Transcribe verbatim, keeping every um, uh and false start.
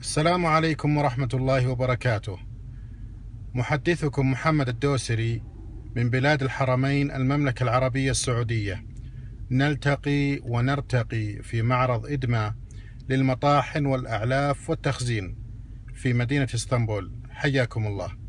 السلام عليكم ورحمة الله وبركاته. محدثكم محمد الدوسري من بلاد الحرمين المملكة العربية السعودية. نلتقي ونرتقي في معرض إدما للمطاحن والأعلاف والتخزين في مدينة اسطنبول. حياكم الله.